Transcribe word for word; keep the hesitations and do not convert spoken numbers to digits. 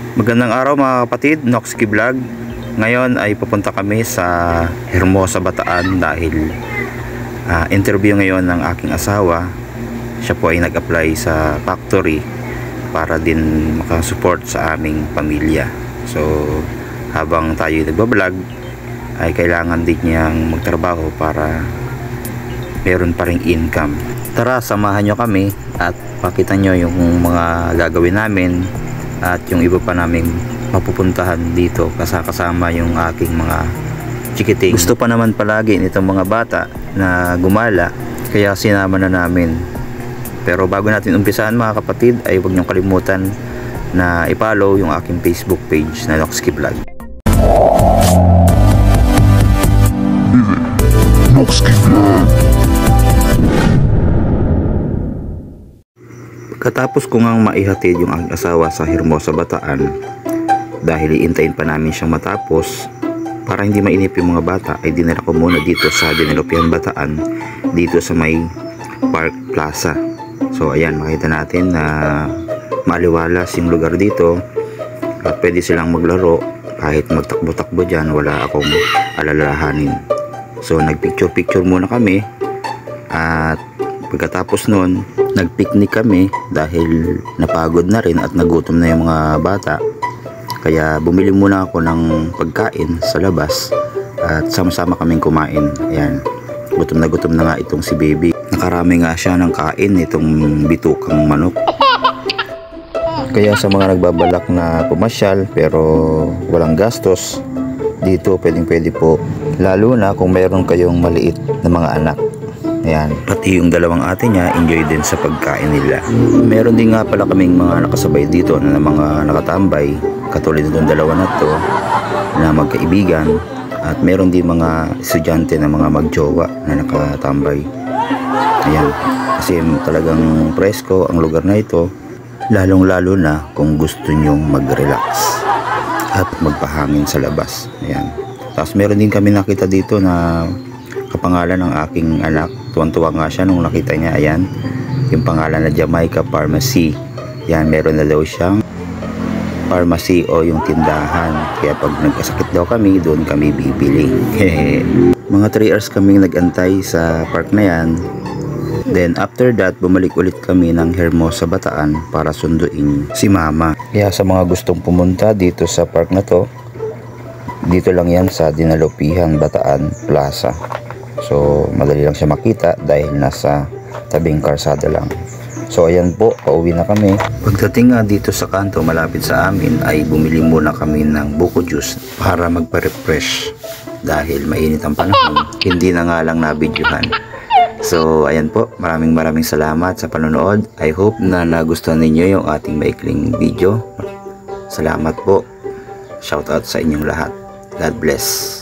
Magandang araw mga kapatid, Noxky Vlog. Ngayon ay pupunta kami sa Hermosa, Bataan dahil uh, interview ngayon ng aking asawa. Siya po ay nag-apply sa factory para din makasupport sa aming pamilya. So habang tayo nagbablog ay kailangan din niyang magtrabaho para meron pa ring income. Tara, samahan nyo kami at pakita nyo yung mga gagawin namin at yung iba pa naming mapupuntahan dito kasama yung aking mga chikiting. Gusto pa naman palagi nitong mga bata na gumala kaya sinama na namin. Pero bago natin umpisahan mga kapatid ay huwag niyong kalimutan na i-follow yung aking Facebook page na Noxky Vlog. Noxky Vlog. Katapos ko ngang maihatid yung aking asawa sa Hermosa, Bataan dahil iintayin pa namin siyang matapos para hindi mainip yung mga bata ay dinala ko muna dito sa Dinelopian, Bataan, dito sa may Park Plaza. So ayan, makita natin na maliwalas yung lugar dito at pwede silang maglaro kahit magtakbo-takbo dyan, wala akong alalahanin. So nagpicture picture muna kami at pagkatapos nun nagpicnic kami dahil napagod na rin at nagutom na yung mga bata, kaya bumili muna ako ng pagkain sa labas at sama-sama kaming kumain. Ayan, gutom na gutom na nga itong si baby, nakarami nga siya ng kain itong bitukang manok. Kaya sa mga nagbabalak na pumasyal pero walang gastos, dito pwedeng pwede po, lalo na kung meron kayong maliit na mga anak. Ayan, pati yung dalawang ate niya enjoy din sa pagkain nila. Meron din nga pala kaming mga nakasabay dito na mga nakatambay, katulad itong dalawa na to na magkaibigan, at meron din mga estudyante na mga magjowa na nakatambay. Ayan, kasi talagang presko ang lugar na ito, lalong lalo na kung gusto nyong mag-relax at magpahangin sa labas. Ayan, tapos meron din kami nakita dito na kapangalan ng aking anak. Tuwan-tuwa nga siya nung nakita niya. Ayan, yung pangalan na Jamaica Pharmacy. Yan, meron na daw siyang pharmacy o yung tindahan. Kaya pag nagkasakit daw kami, doon kami bibili. Mga three hours kaming nagantay sa park na yan. Then after that, bumalik ulit kami ng Hermosa, Bataan para sunduin si mama. Kaya sa mga gustong pumunta dito sa park na to, dito lang yan sa Dinelopian, Bataan Plaza. So madali lang siya makita dahil nasa tabing karsada lang. So ayan po, pauwi na kami. Pagdating nga dito sa kanto malapit sa amin ay bumili muna kami ng buko juice para magpa-refresh dahil mainit ang panahon. Hindi na nga lang nabidyohan. So ayan po, maraming maraming salamat sa panonood. I hope na nagustuhan ninyo yung ating maikling video. Salamat po. Shoutout sa inyong lahat. God bless.